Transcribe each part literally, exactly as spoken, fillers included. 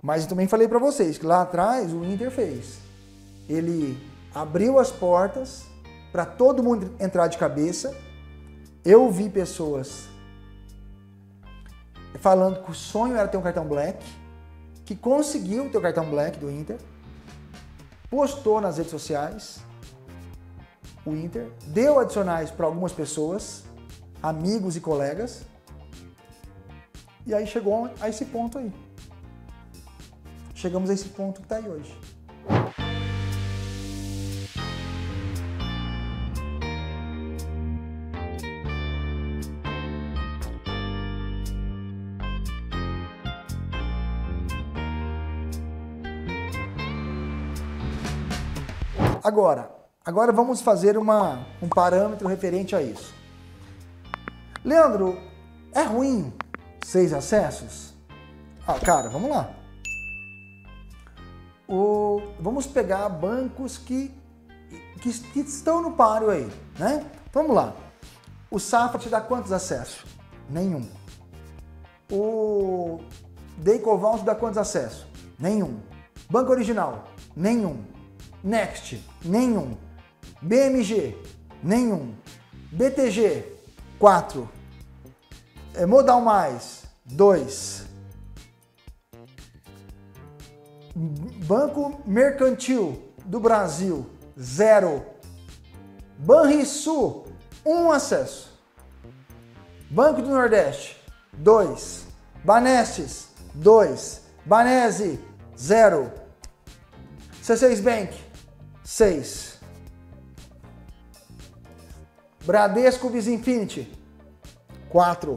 Mas eu também falei para vocês que lá atrás o Inter fez. Ele abriu as portas para todo mundo entrar de cabeça. Eu vi pessoas falando que o sonho era ter um cartão Black, que conseguiu ter o cartão Black do Inter, postou nas redes sociais o Inter, deu adicionais para algumas pessoas, amigos e colegas, e aí chegou a esse ponto aí. Chegamos a esse ponto que está aí hoje. Agora, agora vamos fazer uma, um parâmetro referente a isso. Leandro, é ruim seis acessos? Ah, cara, vamos lá. O, vamos pegar bancos que, que, que estão no páreo aí, né? Vamos lá. O Safra te dá quantos acessos? Nenhum. O Decoval te dá quantos acessos? Nenhum. Banco Original? Nenhum. Next? Nenhum. B M G? Nenhum. B T G? quatro. É, Modal Mais? dois. Banco Mercantil do Brasil? zero. Banrisul? um acesso. Banco do Nordeste? dois. Banestes? dois. Banese? zero. C seis Bank? seis. Bradesco Visa Infinity? quatro.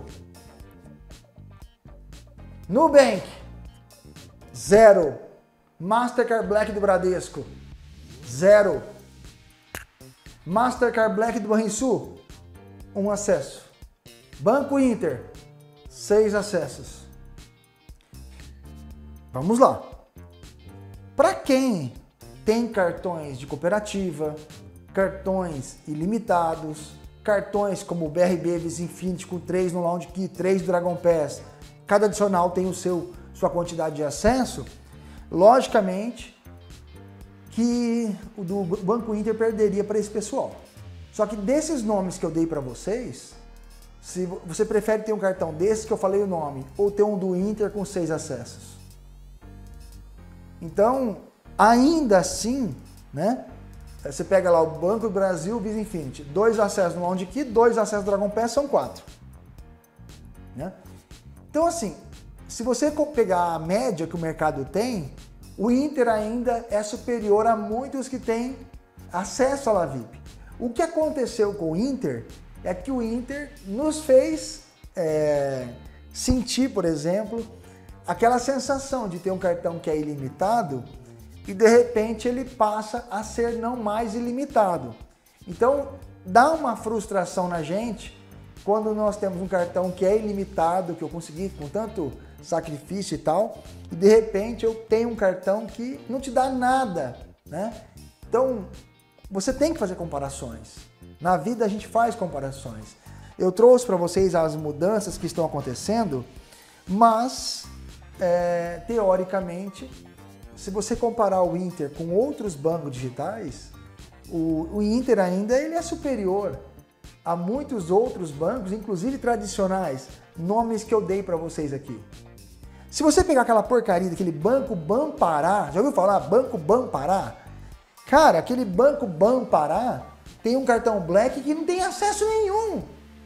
Nubank? zero. Mastercard Black do Bradesco? zero. Mastercard Black do Banrisul? um acesso. Banco Inter? seis acessos. Vamos lá. Para quem tem cartões de cooperativa, cartões ilimitados, cartões como o B R B Visa Infinity com três no Lounge Key, três do Dragon Pass, cada adicional tem o seu, sua quantidade de acesso, logicamente que o do Banco Inter perderia para esse pessoal. Só que desses nomes que eu dei para vocês, se você prefere ter um cartão desse que eu falei o nome, ou ter um do Inter com seis acessos. Então, ainda assim, né? Você pega lá o Banco do Brasil, Visa Infinity, dois acessos no Lounge Key, dois acessos no Dragon Pass, são quatro. Né? Então, assim, se você pegar a média que o mercado tem, o Inter ainda é superior a muitos que têm acesso à La V I P. O que aconteceu com o Inter é que o Inter nos fez é, sentir, por exemplo, aquela sensação de ter um cartão que é ilimitado e de repente ele passa a ser não mais ilimitado. Então dá uma frustração na gente quando nós temos um cartão que é ilimitado, que eu consegui com tanto sacrifício e tal, e de repente eu tenho um cartão que não te dá nada, né? Então você tem que fazer comparações. Na vida a gente faz comparações. Eu trouxe para vocês as mudanças que estão acontecendo, mas é, teoricamente, se você comparar o Inter com outros bancos digitais, o, o Inter ainda ele é superior a muitos outros bancos, inclusive tradicionais, nomes que eu dei para vocês aqui. Se você pegar aquela porcaria daquele Banco Banpará, já ouviu falar Banco Banpará? Cara, aquele Banco Banpará tem um cartão Black que não tem acesso nenhum.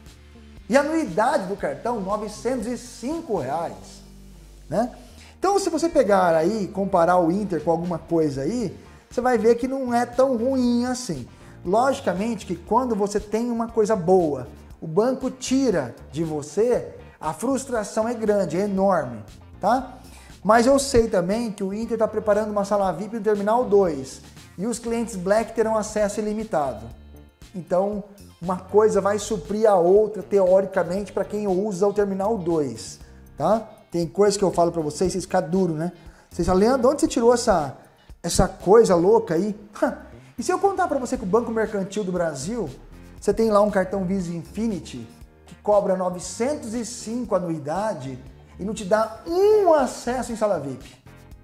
E a anuidade do cartão, novecentos e cinco reais. Né? Então, se você pegar aí, comparar o Inter com alguma coisa aí, você vai ver que não é tão ruim assim. Logicamente que quando você tem uma coisa boa, o banco tira de você, a frustração é grande, é enorme, tá? Mas eu sei também que o Inter está preparando uma sala V I P no Terminal dois e os clientes Black terão acesso ilimitado. Então, uma coisa vai suprir a outra, teoricamente, para quem usa o Terminal dois, tá? Tem coisa que eu falo para vocês, vocês ficam duros, né? Vocês falam, Leandro, onde você tirou essa, essa coisa louca aí? E se eu contar para você que o Banco Mercantil do Brasil, você tem lá um cartão Visa Infinity que cobra novecentos e cinco anuidade e não te dá um acesso em sala V I P.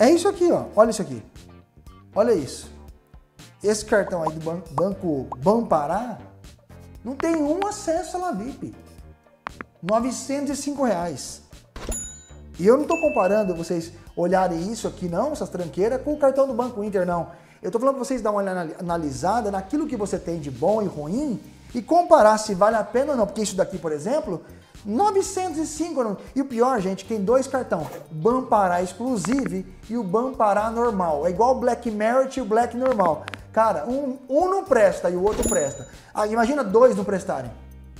É isso aqui, ó. Olha isso aqui. Olha isso. Esse cartão aí do Ban Banco Banpará não tem um acesso à Sala V I P. novecentos e cinco reais. E eu não estou comparando vocês olharem isso aqui, não, essas tranqueiras, com o cartão do Banco Inter, não. Eu estou falando para vocês dar uma analisada naquilo que você tem de bom e ruim e comparar se vale a pena ou não. Porque isso daqui, por exemplo, novecentos e cinco. E o pior, gente, tem dois cartões. Banpará Exclusive e o Banpará normal. É igual o Black Merit e o Black normal. Cara, um, um não presta e o outro presta. Ah, imagina dois não prestarem.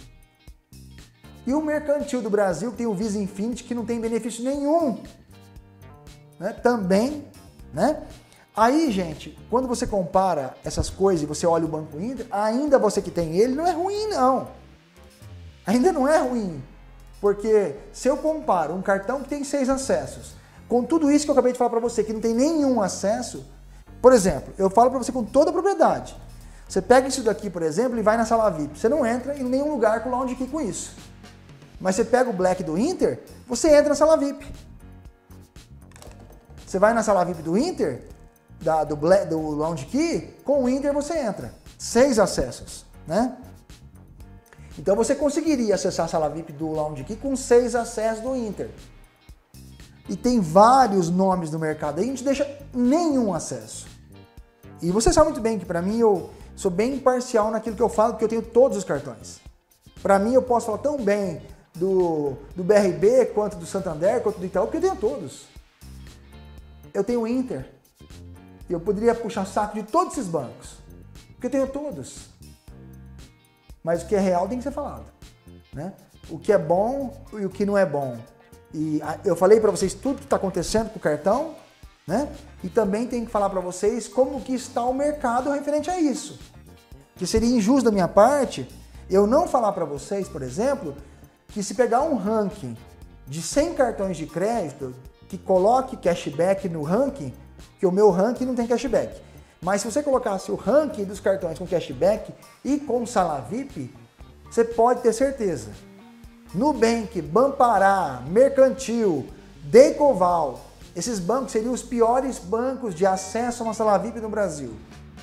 E o Mercantil do Brasil, que tem o Visa Infinity, que não tem benefício nenhum. Né? Também, né? Aí, gente, quando você compara essas coisas e você olha o Banco Inter, ainda você que tem ele, não é ruim, não. Ainda não é ruim. Porque se eu comparo um cartão que tem seis acessos, com tudo isso que eu acabei de falar para você, que não tem nenhum acesso, por exemplo, eu falo para você com toda a propriedade. Você pega isso daqui, por exemplo, e vai na Sala V I P. Você não entra em nenhum lugar com o Lounge Key com isso. Mas você pega o Black do Inter, você entra na Sala V I P. Você vai na Sala V I P do Inter, da, do, Black, do Lounge Key, com o Inter você entra. Seis acessos, né? Então você conseguiria acessar a Sala V I P do Lounge Key com seis acessos do Inter. E tem vários nomes no mercado aí, a gente deixa nenhum acesso. E você sabe muito bem que para mim eu sou bem imparcial naquilo que eu falo, porque eu tenho todos os cartões. Para mim eu posso falar tão bem do, do B R B, quanto do Santander, quanto do Itaú, porque eu tenho todos. Eu tenho o Inter. E eu poderia puxar saco de todos esses bancos, porque eu tenho todos. Mas o que é real tem que ser falado, né? O que é bom e o que não é bom. E eu falei para vocês tudo que está acontecendo com o cartão, né? E também tem que falar para vocês como que está o mercado referente a isso. Que seria injusto da minha parte eu não falar para vocês, por exemplo, que se pegar um ranking de cem cartões de crédito, que coloque cashback no ranking, que o meu ranking não tem cashback. Mas se você colocasse o ranking dos cartões com cashback e com Sala V I P, você pode ter certeza. Nubank, Banpará, Mercantil, Decoval, esses bancos seriam os piores bancos de acesso a uma Sala V I P no Brasil.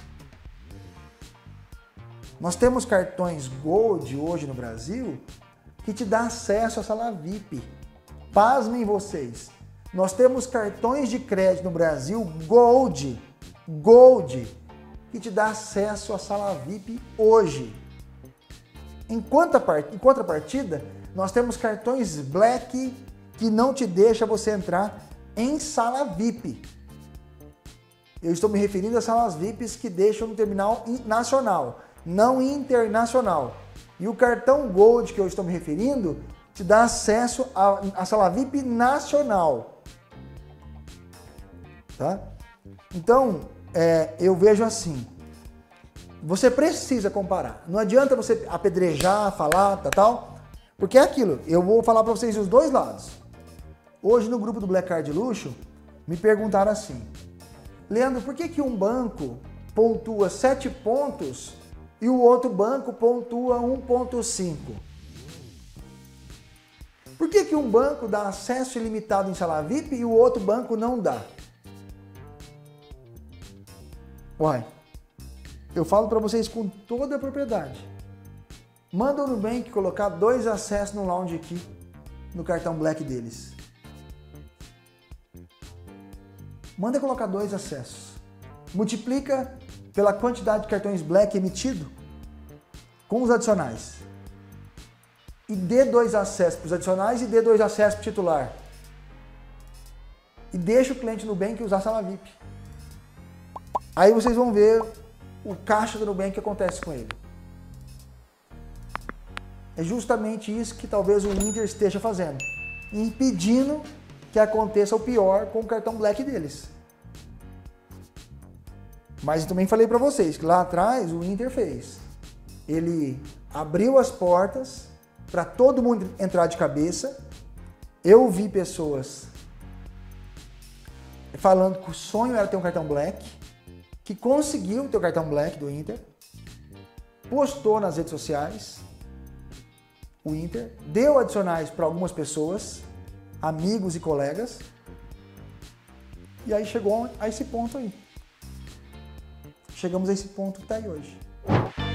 Nós temos cartões Gold hoje no Brasil que te dá acesso à Sala V I P. Pasmem vocês. Nós temos cartões de crédito no Brasil Gold, Gold, que te dá acesso à Sala V I P hoje. Em contrapartida, nós temos cartões Black que não te deixa você entrar em Sala V I P. Eu estou me referindo a salas V I Ps que deixam no terminal nacional, não internacional. E o cartão Gold que eu estou me referindo te dá acesso à Sala V I P nacional. Tá? Então, é, eu vejo assim, você precisa comparar. Não adianta você apedrejar, falar, tal, tal, porque é aquilo. Eu vou falar para vocês os dois lados. Hoje no grupo do Black Card Luxo, me perguntaram assim, Leandro, por que que um banco pontua sete pontos e o outro banco pontua um ponto cinco? Por que que um banco dá acesso ilimitado em Sala V I P e o outro banco não dá? Uai, eu falo para vocês com toda a propriedade. Manda o Nubank colocar dois acessos no Lounge Key, no cartão Black deles. Manda colocar dois acessos. Multiplica pela quantidade de cartões Black emitido com os adicionais. E dê dois acessos para os adicionais e dê dois acessos para o titular. E deixa o cliente Nubank usar a Sala V I P. Aí vocês vão ver o caixa do Nubank que acontece com ele. É justamente isso que talvez o Inter esteja fazendo, impedindo que aconteça o pior com o cartão Black deles. Mas eu também falei para vocês que lá atrás o Inter fez. Ele abriu as portas para todo mundo entrar de cabeça. Eu vi pessoas falando que o sonho era ter um cartão Black, que conseguiu ter o cartão Black do Inter, postou nas redes sociais, o Inter, deu adicionais para algumas pessoas, amigos e colegas, E aí chegou a esse ponto aí. Chegamos a esse ponto até hoje.